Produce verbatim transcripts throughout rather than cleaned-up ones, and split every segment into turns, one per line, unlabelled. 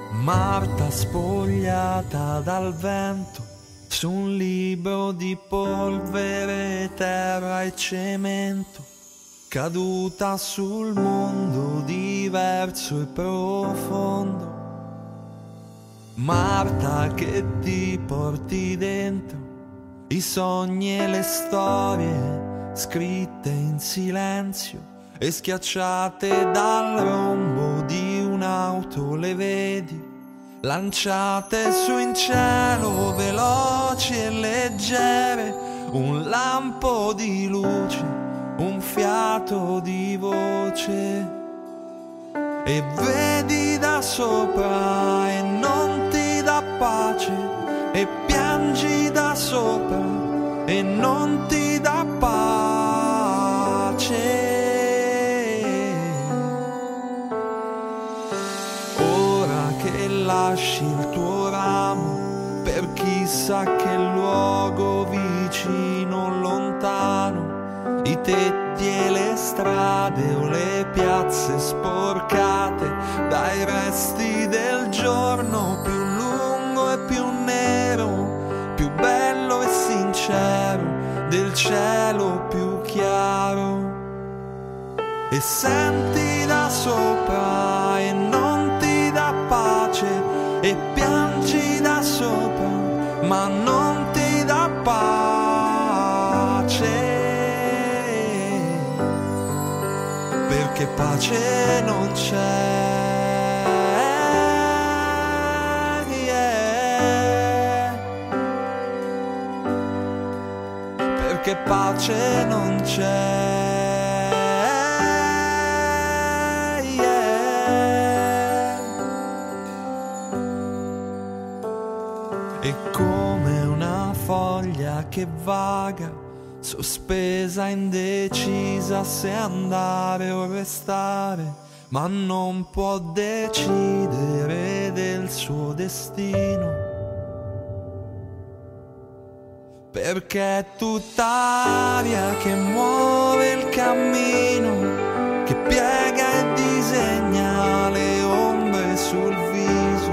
Marta spogliata dal vento su un libro di polvere, terra e cemento, caduta sul mondo diverso e profondo. Marta che ti porti dentro i sogni e le storie scritte in silenzio e schiacciate dal rombo di un'auto, le vedi lanciate su in cielo, veloci e leggere, un lampo di luce, un fiato di voce. E vedi da sopra e non ti dà pace, e piangi da sopra e non ti dà pace. Ora che lasci il tuo ramo per chissà che luogo vicino, lontano, i tetti e le strade o le piazze sporcate dai resti del giorno più lungo e più nero, più bello e sincero del cielo più chiaro. E senti da sopra e non ti dà pace, e piangi da sopra ma non ti dà pace, perché pace non c'è, yeah. Perché pace non c'è, yeah. È come una foglia che vaga, sospesa, indecisa se andare o restare, ma non può decidere del suo destino, perché è tutta aria che muove il cammino, che piega e disegna le ombre sul viso.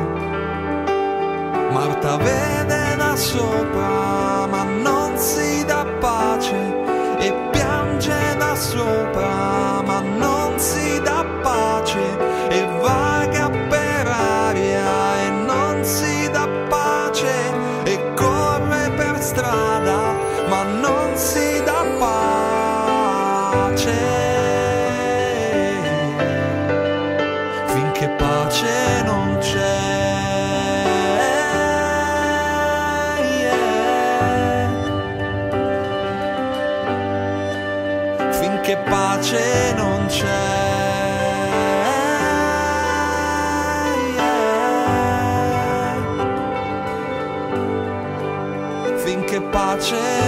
Marta vede da sopra ma non si dà pace, e piange da sopra ma non si dà pace, e vaga per aria e non si dà pace, e corre per strada ma non si dà pace, finché pace non c'è. Che pace non c'è, yeah. Finché pace